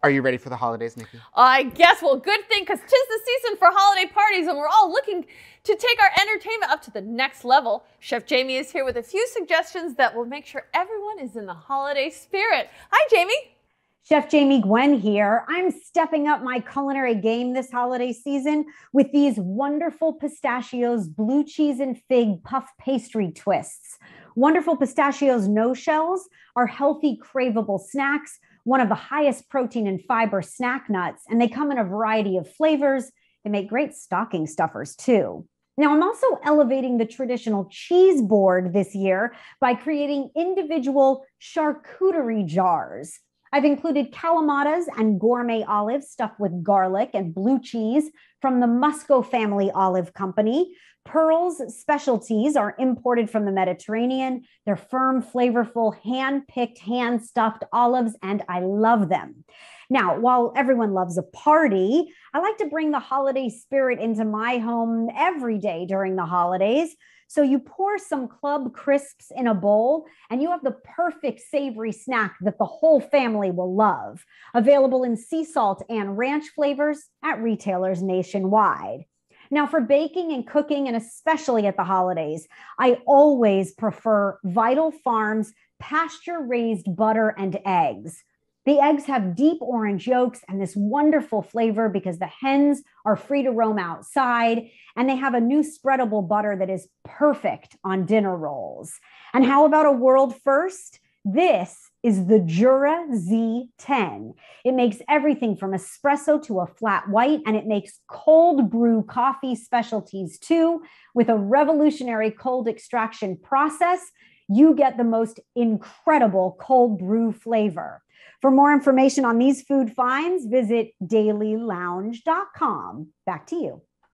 Are you ready for the holidays, Nikki? I guess, well, good thing, because 'tis the season for holiday parties and we're all looking to take our entertainment up to the next level. Chef Jamie is here with a few suggestions that will make sure everyone is in the holiday spirit. Hi, Jamie. Chef Jamie Gwen here. I'm stepping up my culinary game this holiday season with these wonderful pistachios, blue cheese and fig puff pastry twists. Wonderful pistachios no shells are healthy, craveable snacks, one of the highest protein and fiber snack nuts, and they come in a variety of flavors. They make great stocking stuffers too. Now, I'm also elevating the traditional cheese board this year by creating individual charcuterie jars. I've included calamatas and gourmet olives stuffed with garlic and blue cheese from the Musco Family Olive Company. Pearl's specialties are imported from the Mediterranean. They're firm, flavorful, hand-picked, hand-stuffed olives, and I love them. Now, while everyone loves a party, I like to bring the holiday spirit into my home every day during the holidays. So you pour some Club Crisps in a bowl and you have the perfect savory snack that the whole family will love. Available in sea salt and ranch flavors at retailers nationwide. Now, for baking and cooking, and especially at the holidays, I always prefer Vital Farms pasture-raised butter and eggs. The eggs have deep orange yolks and this wonderful flavor because the hens are free to roam outside, and they have a new spreadable butter that is perfect on dinner rolls. And how about a world first? This is the Jura Z10. It makes everything from espresso to a flat white, and it makes cold brew coffee specialties too. With a revolutionary cold extraction process, you get the most incredible cold brew flavor. For more information on these food finds, visit dailylounge.com. Back to you.